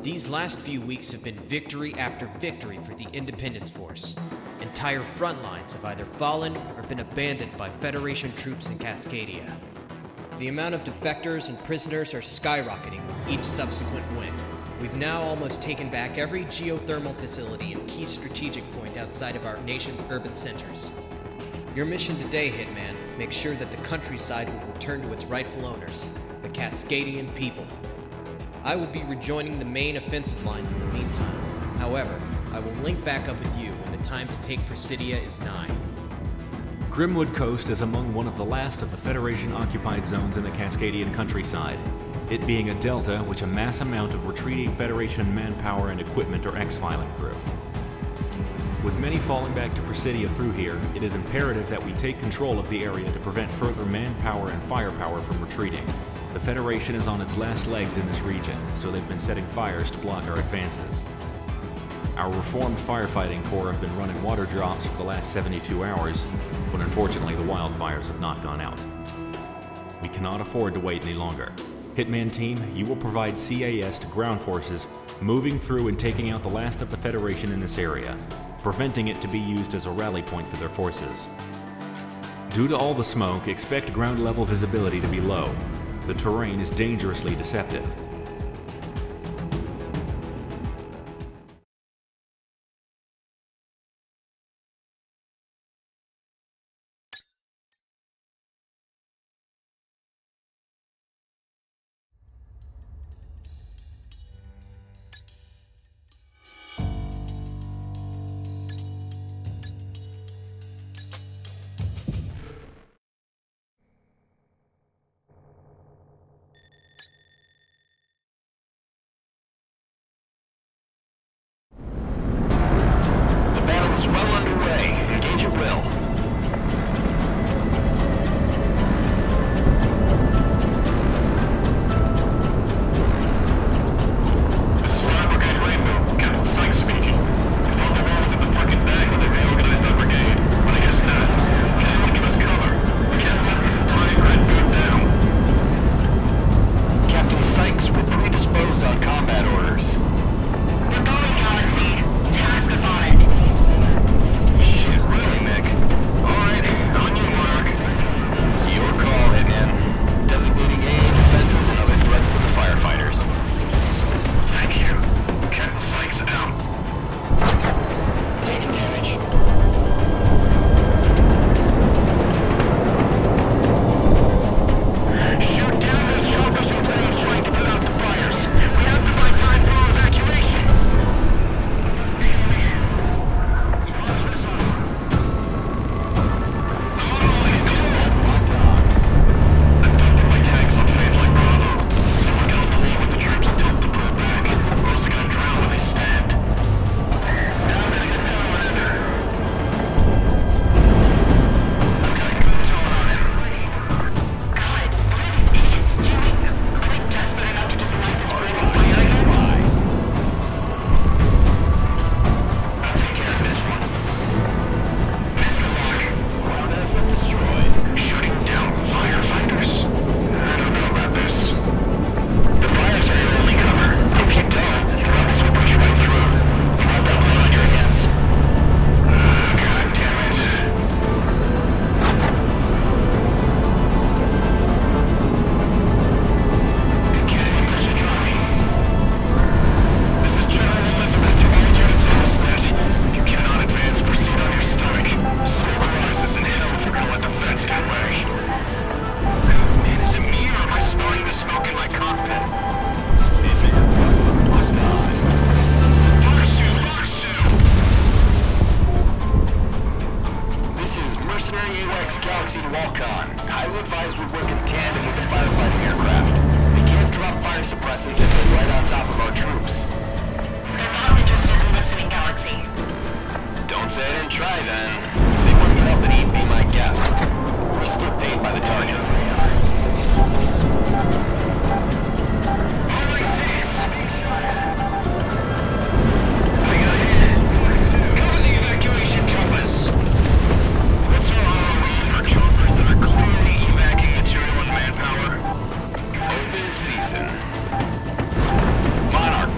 These last few weeks have been victory after victory for the Independence Force. Entire front lines have either fallen or been abandoned by Federation troops in Cascadia. The amount of defectors and prisoners are skyrocketing with each subsequent win. We've now almost taken back every geothermal facility and key strategic point outside of our nation's urban centers. Your mission today, Hitman, make sure that the countryside will return to its rightful owners, the Cascadian people. I will be rejoining the main offensive lines in the meantime. However, I will link back up with you when the time to take Presidia is nigh. Grimwood Coast is among one of the last of the Federation-occupied zones in the Cascadian countryside, it being a delta which a mass amount of retreating Federation manpower and equipment are exfiling through. With many falling back to Presidia through here, it is imperative that we take control of the area to prevent further manpower and firepower from retreating. The Federation is on its last legs in this region, so they've been setting fires to block our advances. Our reformed firefighting corps have been running water drops for the last 72 hours, but unfortunately the wildfires have not gone out. We cannot afford to wait any longer. Hitman Team, you will provide CAS to ground forces, moving through and taking out the last of the Federation in this area, preventing it to be used as a rally point for their forces. Due to all the smoke, expect ground level visibility to be low. The terrain is dangerously deceptive.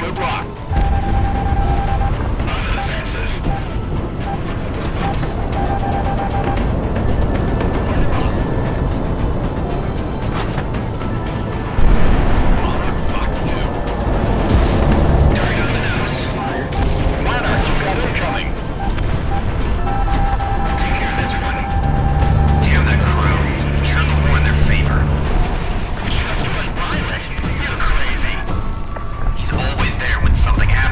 Good luck. On the defensive. Fox 2. Turn on the nose. Monarch, you got incoming. Take care of this one. Damn that crew. Turn the war in their favor. Just one pilot. You're crazy. He's always there when something happens.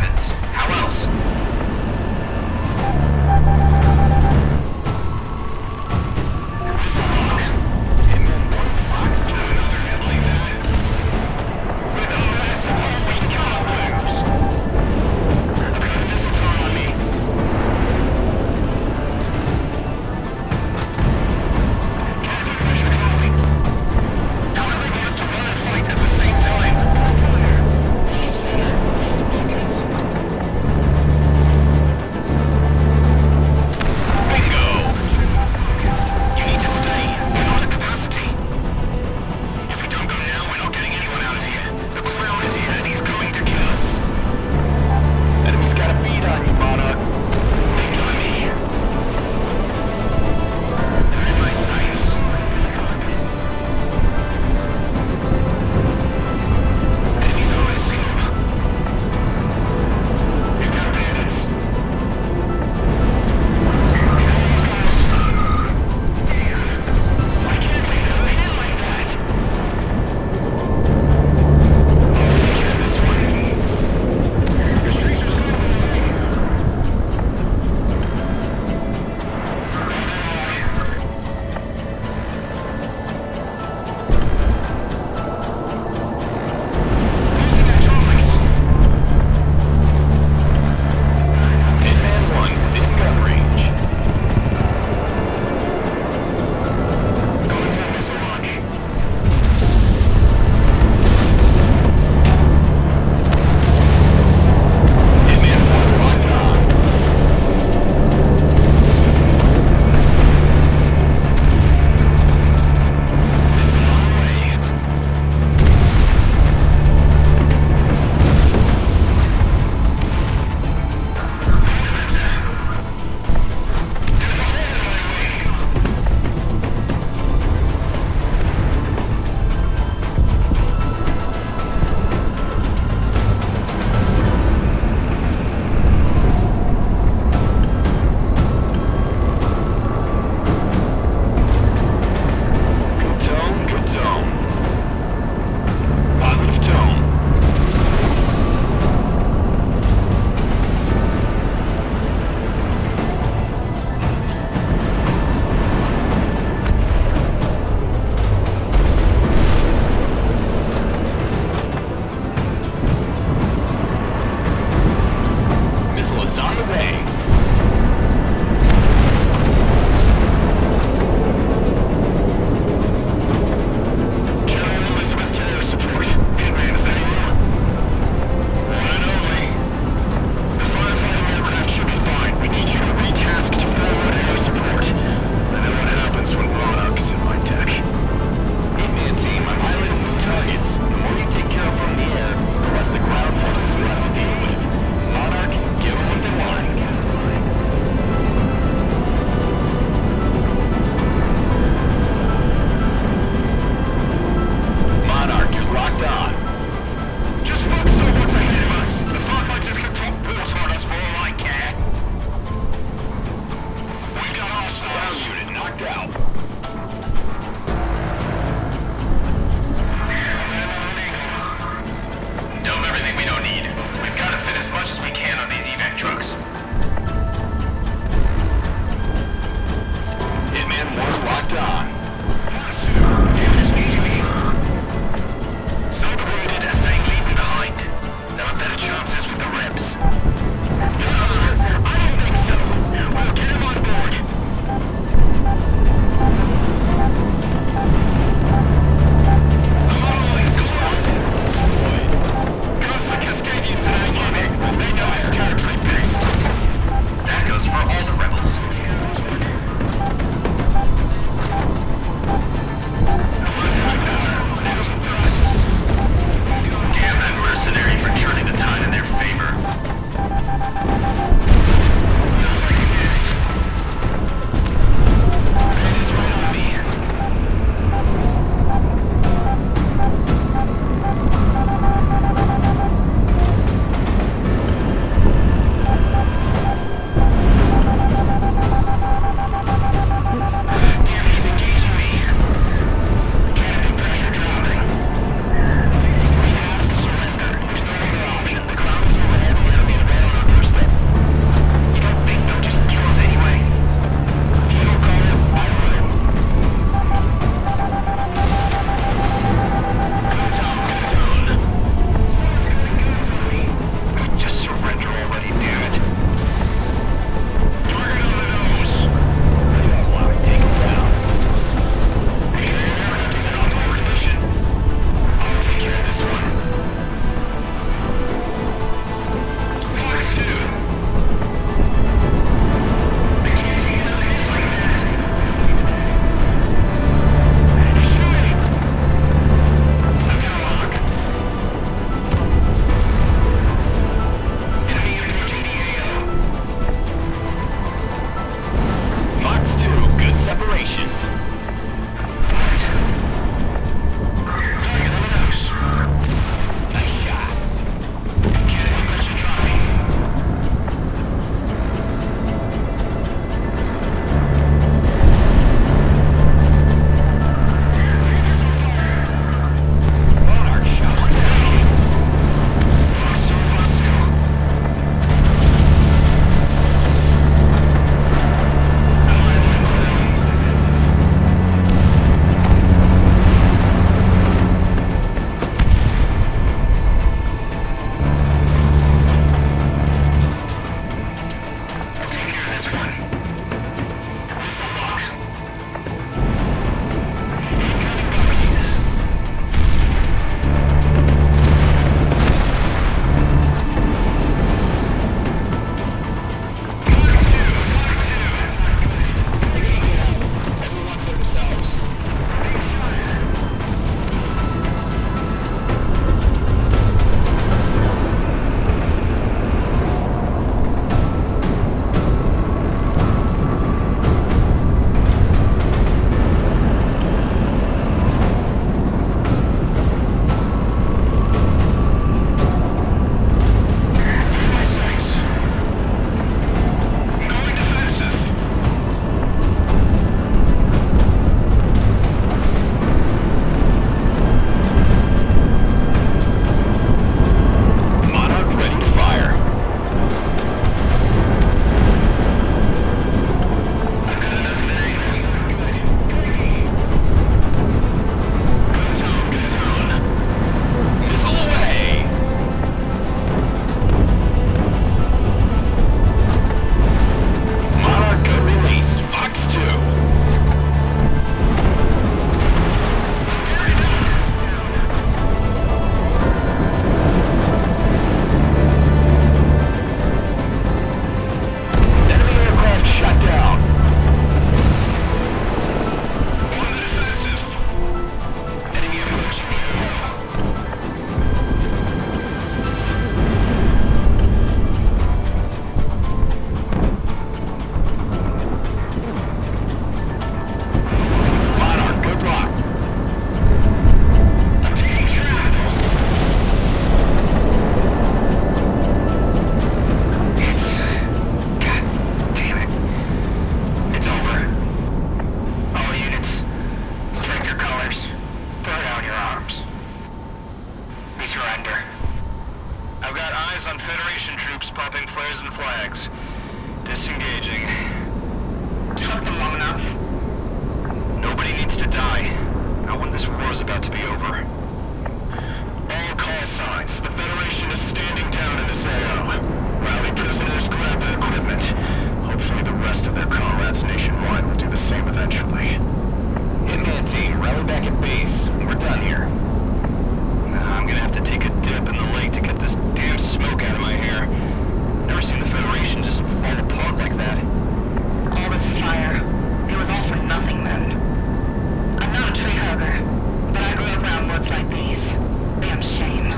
eyes on Federation troops popping flares and flags. Disengaging. Took them long enough. Nobody needs to die. Not when this war is about to be over. All call signs. The Federation is standing down in this AO. Rally prisoners, grab their equipment. Hopefully the rest of their comrades nationwide will do the same eventually. Hitman team, rally back at base. We're done here. I'm gonna have to take a dip in the lake to get this damn smoke out of my hair. Never seen the Federation just fall apart like that. All this fire. It was all for nothing then. I'm not a tree hugger, but I grew up around woods like these. Damn shame.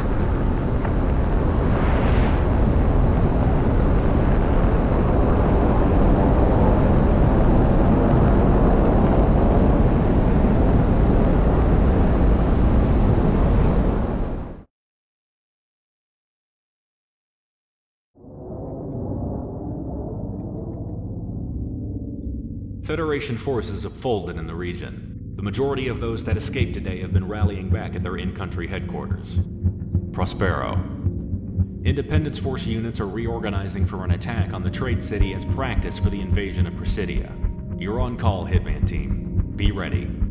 Federation forces have folded in the region. The majority of those that escaped today have been rallying back at their in-country headquarters. Prospero. Independence Force units are reorganizing for an attack on the Trade City as practice for the invasion of Presidia. You're on call, Hitman team. Be ready.